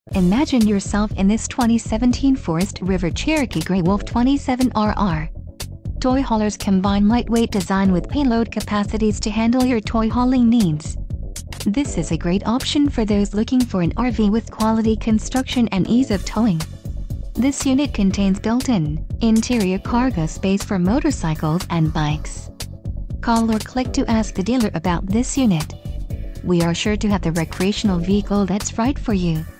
Imagine yourself in this 2017 Forest River Cherokee Grey Wolf 27RR. Toy haulers combine lightweight design with payload capacities to handle your toy hauling needs. This is a great option for those looking for an RV with quality construction and ease of towing. This unit contains built-in, interior cargo space for motorcycles and bikes. Call or click to ask the dealer about this unit. We are sure to have the recreational vehicle that's right for you.